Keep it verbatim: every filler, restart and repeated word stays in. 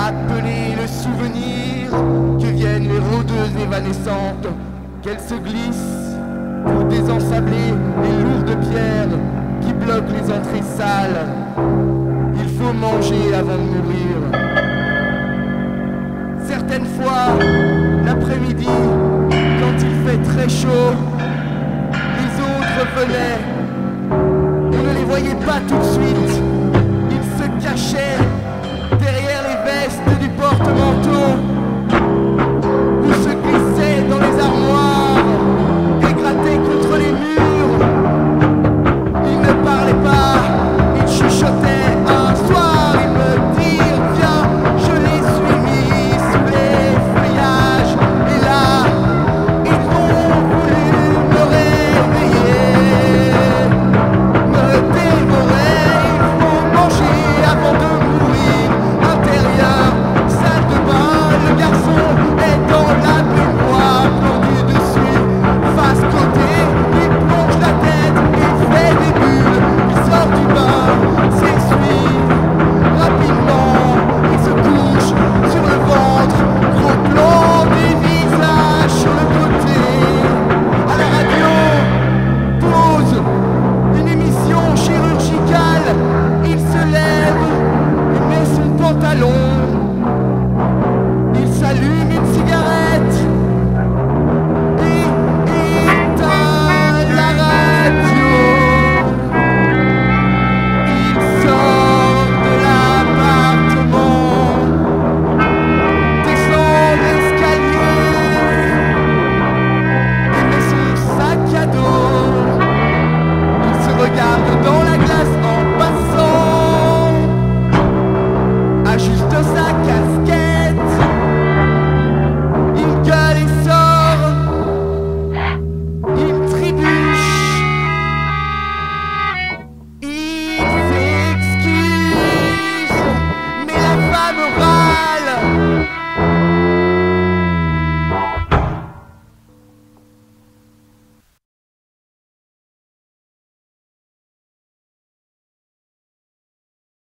appeler le souvenir, que viennent les rôdeuses évanescentes, qu'elles se glissent pour désensabler les lourdes pierres qui bloquent les entrées sales. Il faut manger avant de mourir. Certaines fois, l'après-midi, quand il fait très chaud, les autres venaient. On ne les voyait pas tout de suite,